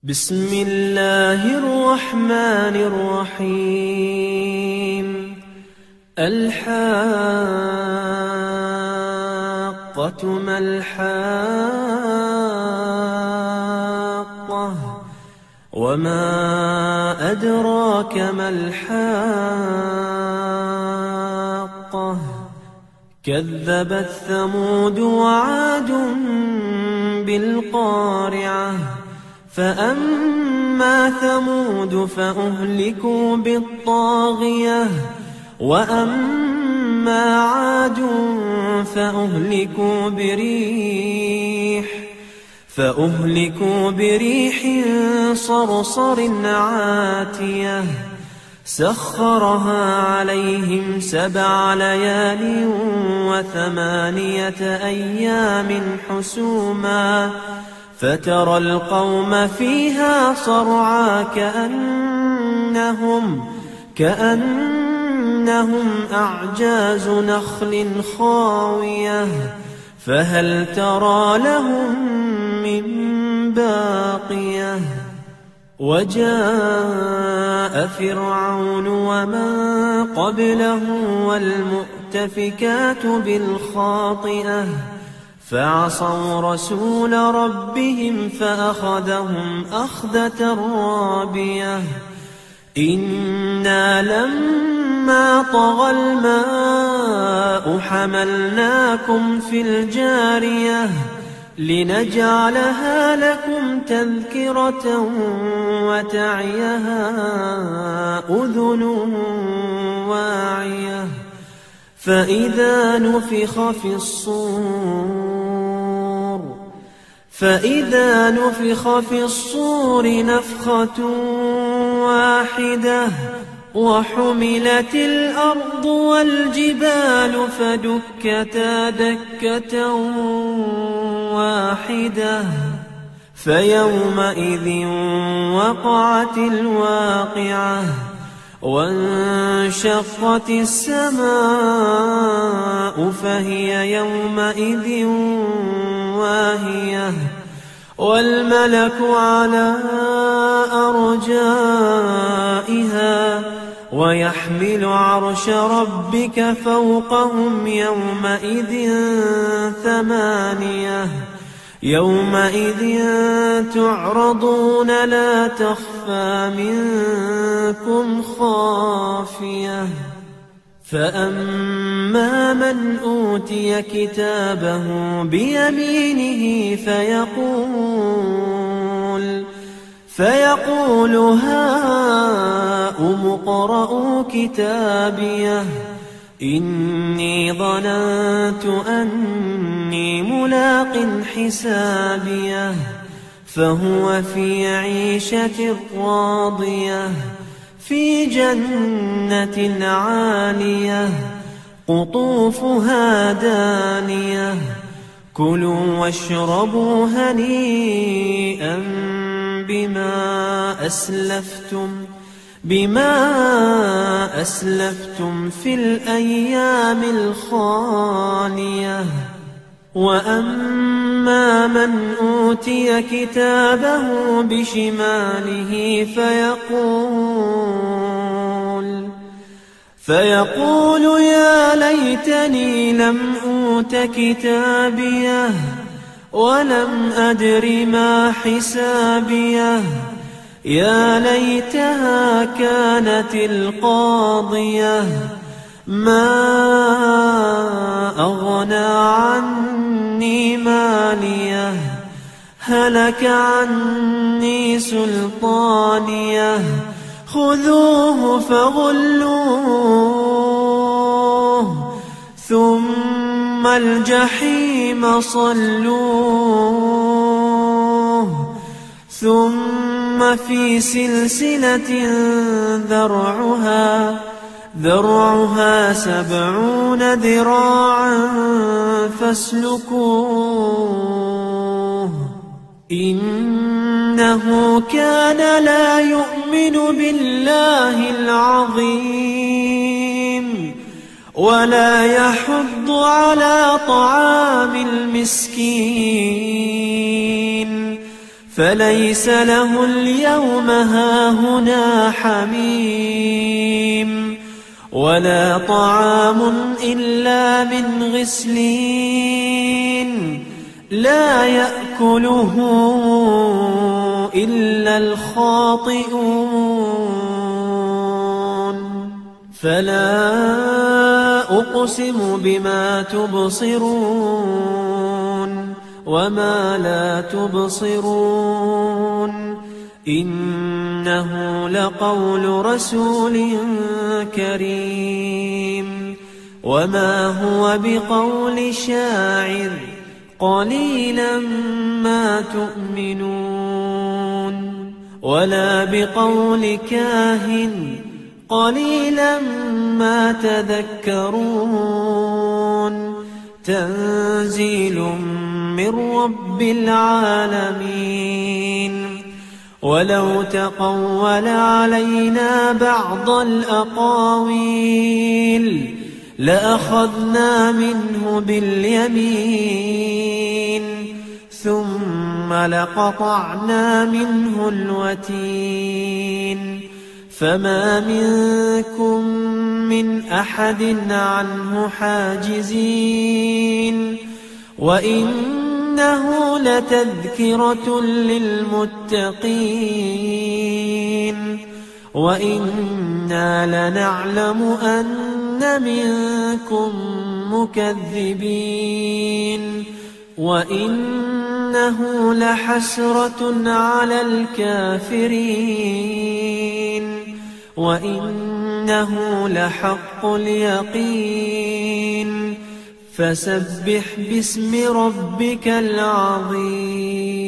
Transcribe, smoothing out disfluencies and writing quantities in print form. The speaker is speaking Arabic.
بسم الله الرحمن الرحيم. الحاقة ما الحاقة وما أدراك ما الحاقة كذبت ثمود وعاد بالقارعة فأما ثمود فأهلكوا بالطاغية وأما عاد فأهلكوا بريح صرصر عاتية سخرها عليهم 7 ليال و8 أيام حسوما فترى القوم فيها صرعى كأنهم أعجاز نخل خاوية فهل ترى لهم من باقية. وجاء فرعون ومن قبله والمؤتفكات بالخاطئة فعصوا رسول ربهم فأخذهم أخذة رابية. إنا لما طغى الماء حملناكم في الجارية لنجعلها لكم تذكرة وتعيها أذن واعية. فإذا نفخ في الصور نفخة واحدة وحملت الأرض والجبال فدكتا دكة واحدة فيومئذ وقعت الواقعة وانشقت السماء فهي يومئذ واهية والملك على أرجائها ويحمل عرش ربك فوقهم يومئذ 8 يومئذ تعرضون لا تخفى منكم خافية. فأما من أوتي كتابه بيمينه فيقول هاؤم اقرءوا كتابيه إني ظننت أني ملاق حسابيه فهو في عيشة راضية في جنة عالية قطوفها دانية كلوا واشربوا هنيئا بما أسلفتم في الأيام الخالية. وأما من أوتي كتابه بشماله فيقول يا ليتني لم أوت كتابيه ولم أدر ما حسابيه يا ليتها كانت القاضية ما أغنى عني ماليه هلك عني سلطانيه خذوه فغلوه ثم الجحيم صلوه ثم في سلسلة ذرعها 70 ذراعا فاسلكوه إنه كان لا يؤمن بالله العظيم ولا يحض على طعام المسكين فليس له اليوم هاهنا حميم ولا طعام إلا من غسلين لا يأكله إلا الخاطئون فلا أقسم بما تبصرون وما لا تبصرون إنه لقول رسول كريم وما هو بقول شاعر قليلا ما تؤمنون ولا بقول كاهن قليلا ما تذكرون تنزيل من رب العالمين ولو تقول علينا بعض الأقاويل لأخذنا منه باليمين ثم لقطعنا منه الوتين فما منكم من أحد عنه حاجزين وإنه لتذكرة للمتقين وإنا لنعلم أن منكم مكذبين وإنه لحسرة على الكافرين وإنه لحق اليقين فسبح باسم ربك العظيم